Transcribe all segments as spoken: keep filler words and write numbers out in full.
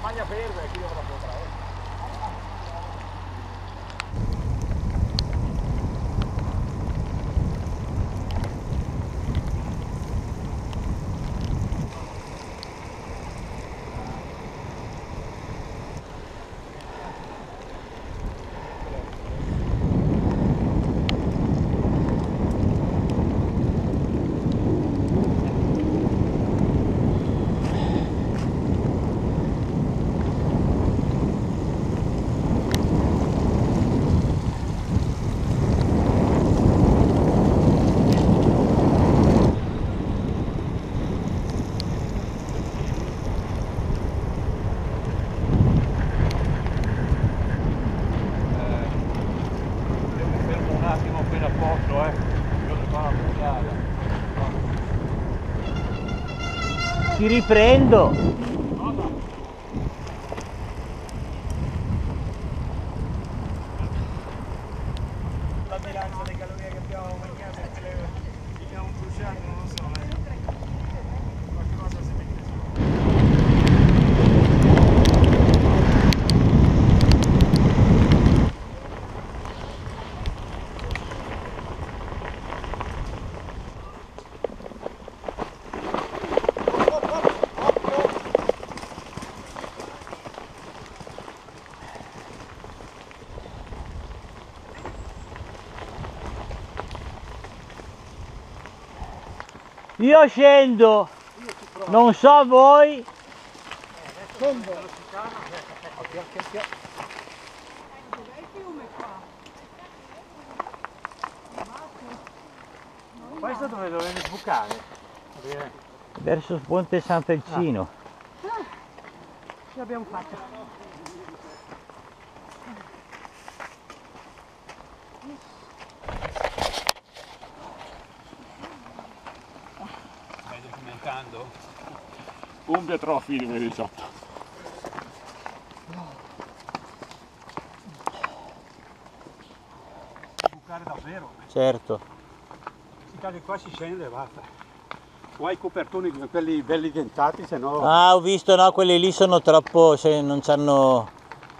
maglia ferma e qui ora potrà. Ti riprendo. La bilancia delle calorie che abbiamo mangiato e le abbiamo bruciato, non lo so, eh. Qualcosa si mette Io scendo, non so voi. Questo dove dovevi sbucare? Verso Ponte Sant'Elcino. Ah, ce l'abbiamo fatta. Stai documentando? Umbria Trophy duemiladiciotto. Bucare davvero? Certo. Si cade qua, si scende e basta. O hai copertoni quelli belli dentati, se no... Ah, ho visto, no, quelli lì sono troppo, se non c'hanno...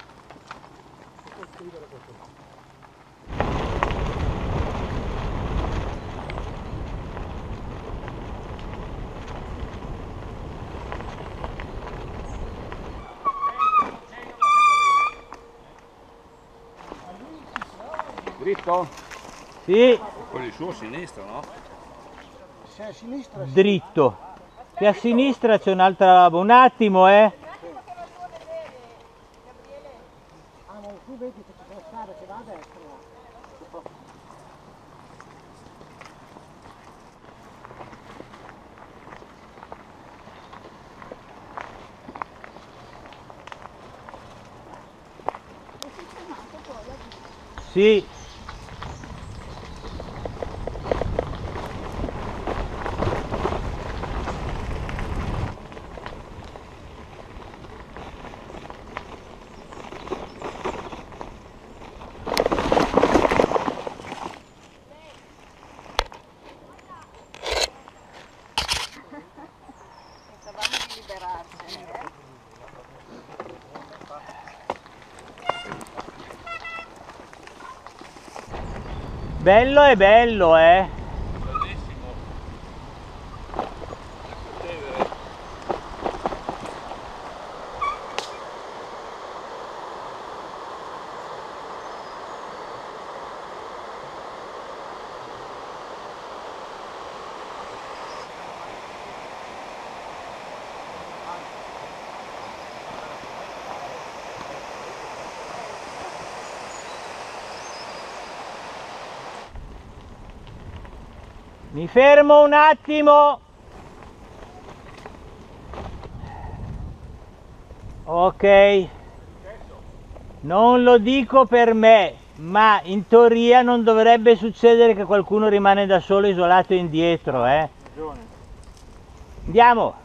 Dritto? Sì, Quello il suo sinistro, no? Se a sinistra, dritto. Che a sinistra c'è un'altra... Un attimo, eh. ah, ma tu vedi che c'è la strada che va a destra. Sì. Pensavamo di liberarcene, eh? Bello è bello, eh. Bellissimo. Mi fermo un attimo. Ok. Non lo dico per me, ma in teoria non dovrebbe succedere che qualcuno rimane da solo isolato indietro, eh. Ragione. Andiamo.